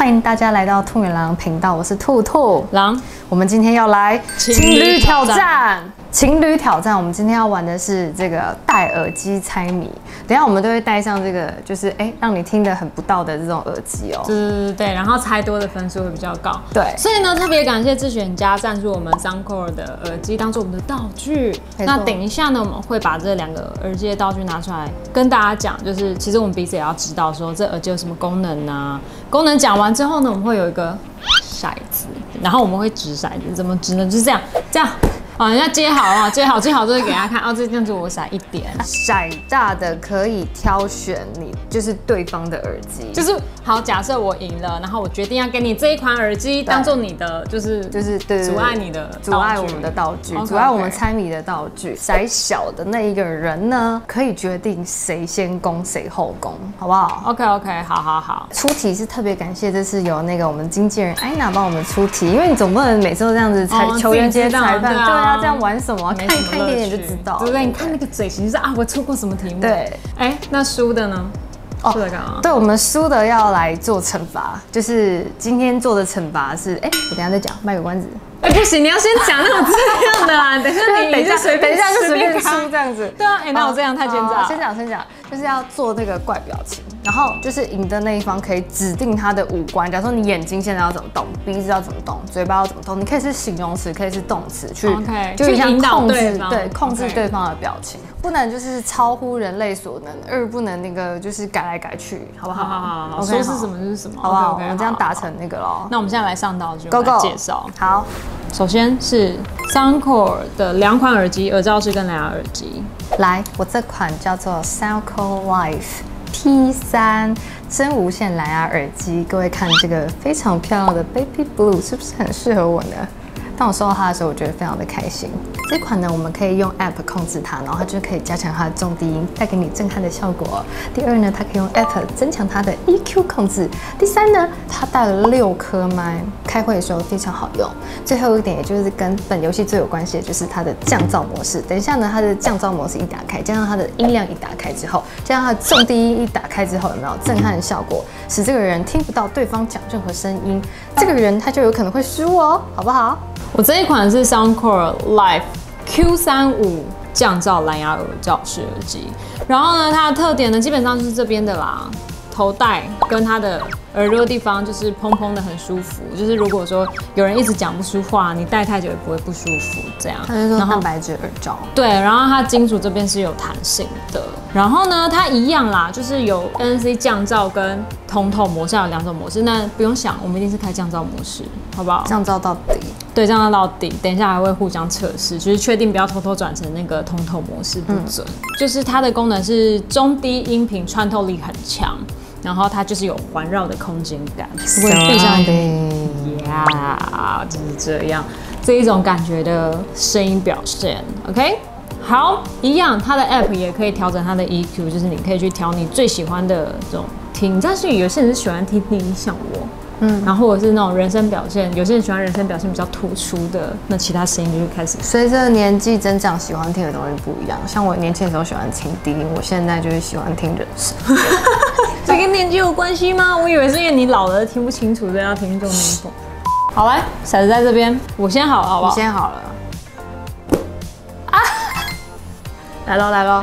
迎大家来到兔女郎频道，我是兔兔狼。 我们今天要来情侣挑战。 情侣挑战，我们今天要玩的是这个戴耳机猜谜。等一下我们都会戴上这个，就是让你听得很不到的这种耳机哦。 对，然后猜多的分数会比较高。 对， 所以呢，特别感谢智选家赞助我们 Soundcore 的耳机当做我们的道具。那等一下呢，我们会把这2个耳机的道具拿出来跟大家讲，就是其实我们彼此也要知道说这耳机有什么功能啊。功能讲完之后呢，我们会有一个骰子，然后我们会掷骰子，怎么掷呢？就是这样。好，人家接好了，接好就会给大家看。这样子我骰1点， 骰大的可以挑选你就是对方的耳机， 就是好。假设我赢了，然后我决定要给你这一款耳机当做你的，就是对阻碍你的阻碍我们的道具，阻碍我们猜谜的道具。骰小的那一个人呢，可以决定谁先攻谁后攻，好不好 ？OK， 好。 出题是特别感谢，这是由那个我们经纪人艾娜帮我们出题，因为你总不能每次都这样子球员接裁判，对啊，这样玩什么？看一点点就知道， 对不对？你看那个嘴型，就是我出过什么题目？ 对， 那输的呢？输的干嘛？ 对，我们输的要来做惩罚，就是今天做的惩罚是，我等一下再讲，卖个关子。 不行，你要先讲那种这样的啦。等一下就随便输这样子。 对啊，那我这样太奸诈。 先讲，就是要做那个怪表情，然后就是赢的那一方可以指定他的五官，假如说你眼睛现在要怎么动，鼻子要怎么动，嘴巴要怎么动，你可以是形容词，可以是动词，去引导对方， 控制对方的表情，不能就是超乎人类所能，不能那个就是改来改去，好不好？ 好，说是什么就是什么， 好不好？我们这样达成那个咯。 那我们现在来上道具， Go 介绍。 好。 首先是 Soundcore 的2款耳机，耳罩式跟蓝牙耳机。 来，我这款叫做 Soundcore Life T3真无线蓝牙耳机，各位看这个非常漂亮的 Baby Blue， 是不是很适合我呢？当我收到它的时候，我觉得非常的开心。这款呢，我们可以用 App 控制它，然后它就可以加强它的重低音，带给你震撼的效果。第2呢，它可以用 App 增强它的 EQ 控制。第3呢，它带了6颗麦，开会的时候非常好用。最后一点，也就是跟本游戏最有关系的，就是它的降噪模式。等一下呢，它的降噪模式一打开，加上它的音量一打开之后，加上它的重低音一打开之后，有没有震撼的效果，使这个人听不到对方讲任何声音，这个人他就有可能会输哦，好不好？ 我这一款是 Soundcore Life Q35降噪蓝牙耳罩式耳机，然后呢，它的特点呢，基本上就是这边的啦，头戴跟它的耳朵的地方就是蓬蓬的，很舒服。就是如果说有人一直讲不出话，你戴太久也不会不舒服。这样， 它是说蛋白质耳罩。 对，然后它金属这边是有弹性的。然后呢，它一样啦，就是有 ANC 降噪跟通透模式，有2种模式。那不用想，我们一定是开降噪模式，好不好？ 降噪到底。 对，降噪到底。等一下还会互相测试，就是确定不要偷偷转成那个通透模式不准。就是它的功能是中低音频穿透力很强。然后它就是有环绕的空间感，如果闭上眼，就是这样，这一种感觉的声音表现 ，OK， 好，一样，它的 App 也可以调整它的 EQ， 就是你可以去调你最喜欢的这种听，但是有些人是喜欢听低音，像我。然后或者是那种人声表现，有些人喜欢人声表现比较突出的，那其他声音就会开始。 随着年纪增长，喜欢听的东西不一样。像我年轻的时候喜欢听低音，我现在就是喜欢听人声。 这跟年纪有关系吗？我以为是因为你老了听不清楚，所以要听重音控。好，来，骰子在这边，我先好了，好不好？ 你先好了。啊！来咯。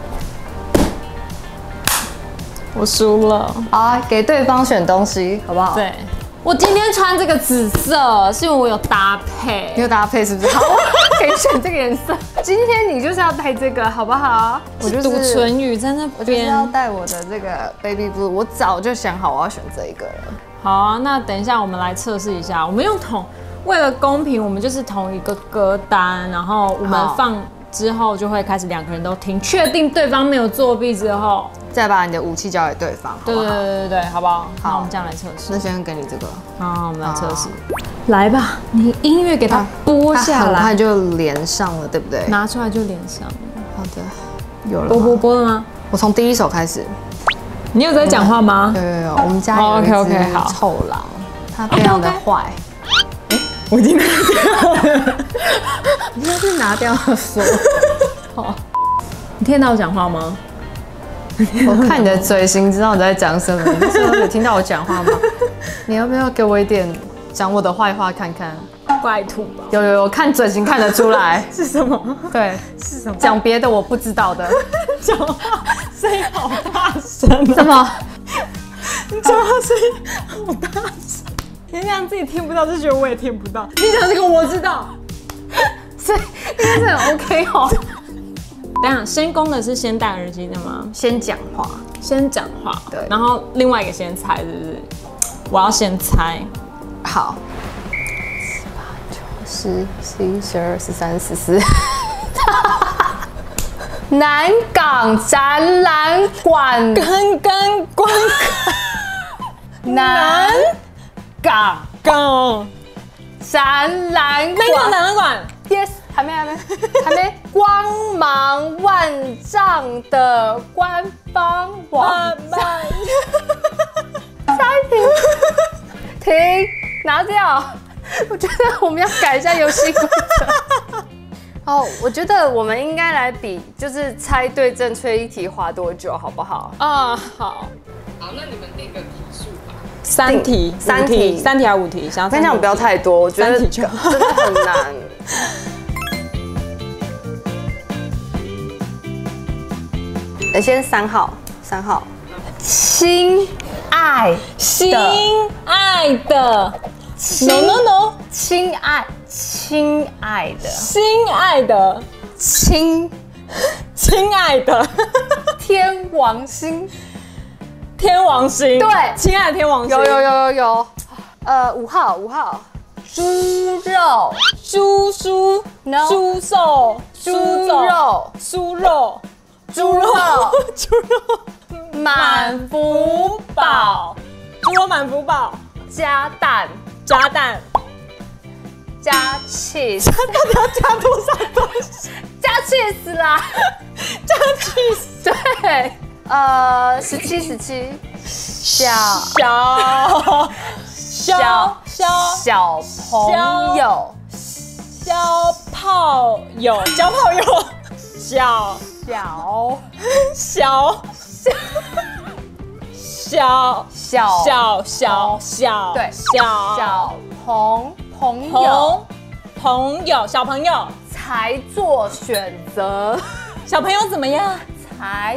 我输了。 好，给对方选东西，好不好？ 对。我今天穿这个紫色，是因为我有搭配。 你有搭配是不是？好，可以选这个颜色。今天你就是要戴这个，好不好？ 我就是读唇语在那边。 我就是要戴我的这个 Baby Blue， 我早就想好我要选这一个了。 好啊，那等一下我们来测试一下，我们用为了公平，我们就是同一个歌单，然后我们放之后就会开始2个人都听，确定对方没有作弊之后。 再把你的武器交给对方， 对，好不好？好，我们这样来测试。 那先给你这个， 好，我们来测试。来吧，你音乐给它播下来， 很快就连上了，对不对？ 拿出来就连上了。 好的，有了。 播了吗？ 我从第1首开始。 你有在讲话吗？ 有，我们家有一只臭狼，它非常的坏。 我已经拿掉了， 你要是拿掉了说。 好，你听到我讲话吗？ 我看你的嘴型，知道你在讲什么。你那时候有听到我讲话吗？ 你要不要给我一点讲我的坏话看看？ 怪吐吧？ 有，看嘴型看得出来是什么？ 对， 是什么？ 讲别的我不知道的。 讲话声音好大声， 什么？ 你讲话声音好大声，你讲自己听不到，就觉得我也听不到。你讲这个我知道， 所以应该是很 OK 哦。 等一下，先攻的是先戴耳机的吗？ 先讲话， 先讲话， 对， 然后另外一个先猜，是不是？我要先猜。 好。10、11、12、13、14。南港展览馆刚刚关南港展览馆， 那个展览馆 ，yes， 还没，光芒万丈的官方网站。差一点，停，拿掉。我觉得我们要改一下游戏规则。哦，我觉得我们应该来比，就是猜对正确一题花多久，好不好？ 啊，好， 那你们定个题数吧。 3题还是5题？ 我跟你讲，不要太多，我觉得 3题就真的很难。先3号，亲爱的。 No， 亲爱的， 亲爱的， 天王星， 对，亲爱的天王星， 有，5号，猪肉，满福宝， 猪肉满福宝， 加蛋，加 cheese， 到底要加多少东西？ 加 cheese 啦， 加 cheese， 对，17，小朋友， 交炮友， 对，小朋友才做选择， 小朋友怎么样？ 才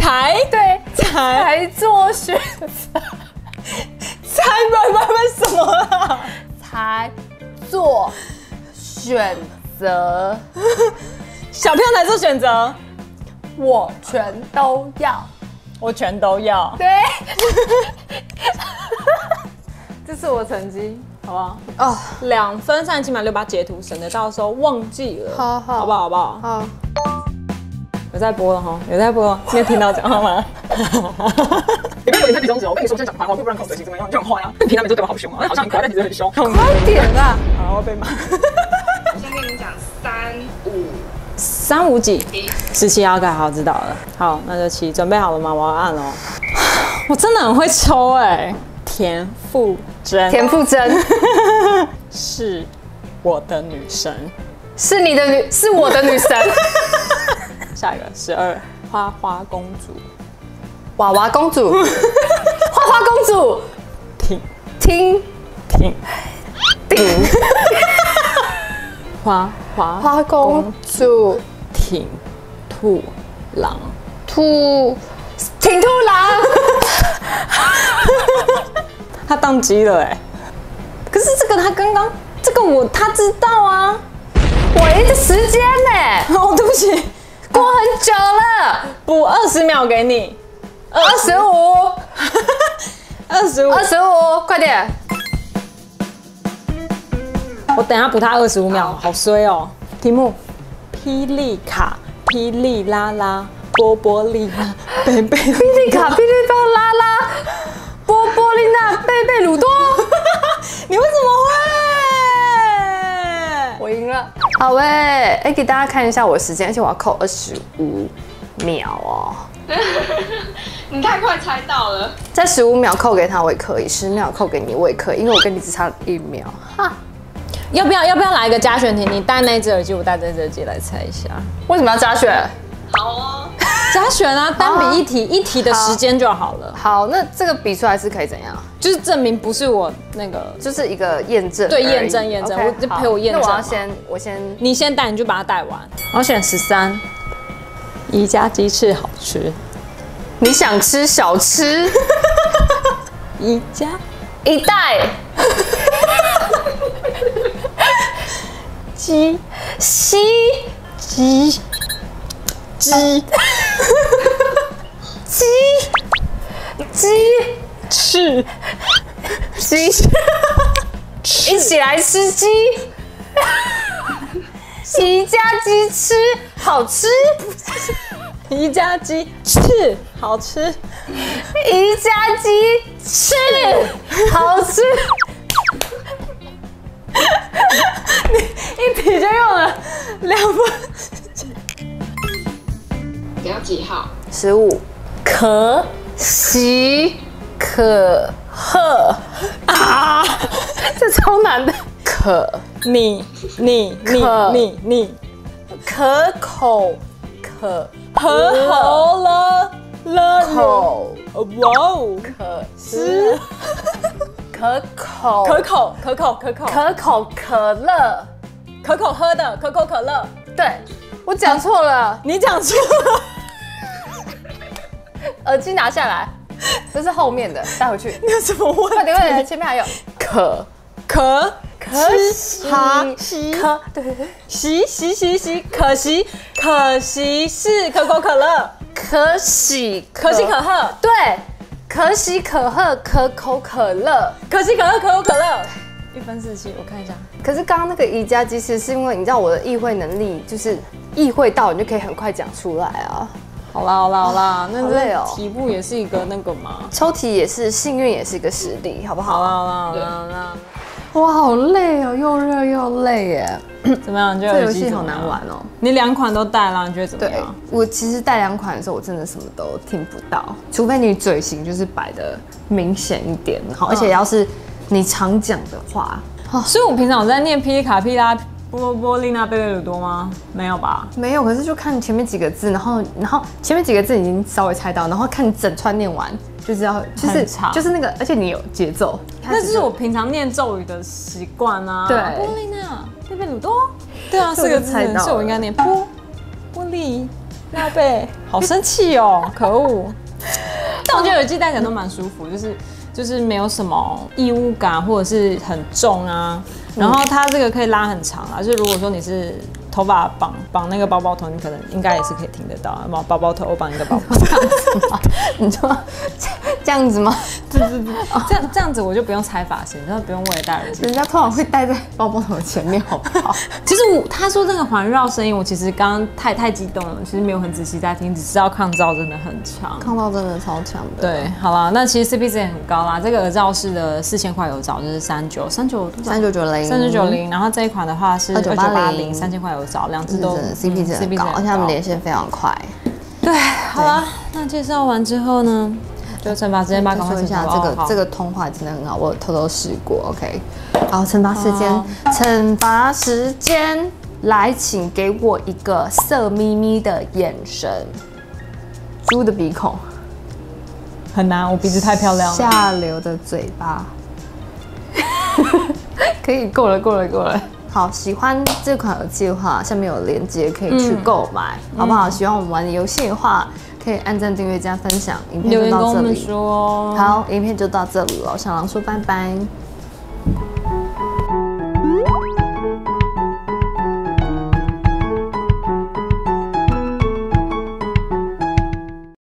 做选择， 什么啦？ 才做选择， 小朋友才做选择， 我全都要。 对， 这是我成绩， 好不好？哦，2分3起码6把截图，省得到时候忘记了。好不好？ 好。 有在播了哈，你有听到讲话吗？ 你跟我一下比中指，我跟你说，现在讲话，不然口水型怎么样？你就很坏啊！你平常每次都对我好凶啊，好像很可爱，但其实很凶。 快点啊！ 好，我被骂。 我先跟你讲 3、5几？17 OK，好，知道了。好，那就起，准备好了吗？我要按哦。我真的很会抽哎，田馥甄是我的女神， 是我的女神。 下一个12花花公主， 娃娃公主，花花公主，听， 花公主， 挺兔郎，他宕机了哎，可是这个他刚刚他知道啊， 我一个时间呢， 哦对不起， 过很久了， 补20秒给你 ，25，快点， 我等一下补他25秒，好衰哦。题目：霹雳卡、霹雳拉拉、波波丽娜、贝贝。 霹雳卡、霹雳拉拉、波波丽娜、贝贝鲁多。 你为什么会？ 我赢了。好喂，给大家看一下我的时间，而且我要扣25秒哦。 你太快猜到了。 再15秒扣给他我也可以，10秒扣给你我也可以，因为我跟你只差1秒。哈。 要不要来一个加选题？你戴那只耳机，我戴这只耳机来猜一下。 为什么要加选？ 好哦， 加加选啊，单笔一题，一题的时间就好了。 好，那这个比出来是可以怎样？ 就是证明不是我那个， 就是一个验证而已。 对，验证，我就陪我验证。 那我先， 你先带，你就把它带完。我选13，宜家鸡翅好吃。 你想吃小吃， 宜家一袋。 鸡西鸡鸡翅鸡，一起来吃鸡。宜家鸡翅好吃， 宜家鸡翅好吃， 宜家鸡翅好吃。 一题就用了2分。 你要几号 15，可喜可贺啊，这超难的。 你可口可和好了口哇哦， 可吃可口可口可口可乐。 可口喝的可口可乐。 对，我讲错了， 你讲错了。 耳机拿下来，这是后面的，带回去。 你有什么问题？ 快点，前面还有可喜对， 可惜是可口可乐， 可喜可贺。 对，可喜可贺可口可乐， 可喜可贺可口可乐。1分47，我看一下。 可是刚刚那个宜家鸡翅是因为你知道我的意会能力，就是意会到你就可以很快讲出来啊。 好啦，那好累哦。 题目也是一个那个嘛， 抽题也是，幸运也是一个实力，好不好？ 好啦。 哇，好累哦，又热又累耶。 怎么样？你觉得这游戏好难玩哦。 你2款都带了，你觉得怎么对样？ 我其实带2款的时候，我真的什么都听不到，除非你嘴型就是摆的明显一点，然后而且要是你常讲的话。 所以我平常有在念霹雳卡皮拉波丽娜贝贝鲁多吗？没有吧？ 没有，可是就看前面几个字，然后前面几个字已经稍微猜到，然后看你整串念完就知道，就是那个，而且你有节奏。 那就是我平常念咒语的习惯啊。 对， 波丽娜贝贝鲁多。对啊，4个字，所以我应该念波丽娜贝。好生气哦，可恶！但我觉得耳机戴起来都蛮舒服，就是没有什么异物感，或者是很重啊。然后它这个可以拉很长啊，就是如果说你是头发绑那个包包头，你可能应该也是可以听得到。包包头，我绑一个包包头， 你说这样子吗？ 对，这样子我就不用拆发型，然后不用为了戴耳机。 人家通常会戴在包包头前面，好不好？ 其实他说这个环绕声音，我其实刚刚太激动了，其实没有很仔细在听，只知道抗噪真的很强， 抗噪真的超强的。 对，好啦，那其实 CP 值也很高啦。这个耳罩式的4000块有找，就是3990，然后这一款的话是2980，3000块有找，2只都 CP 值很高，而且他们连线非常快。 对，好啦，那介绍完之后呢，就惩罚时间吧，赶快说一下这个通话真的很好，我有偷偷试过。OK， 好，惩罚时间，来，请给我一个色眯眯的眼神，猪的鼻孔， 很难，我鼻子太漂亮了， 下流的嘴巴，可以够了。好，喜欢这款耳机的话，下面有链接可以去购买，好不好？喜欢我们玩的游戏的话，可以按赞、订阅、加分享。影片就到这里， 说好，影片就到这里了。小狼说拜拜。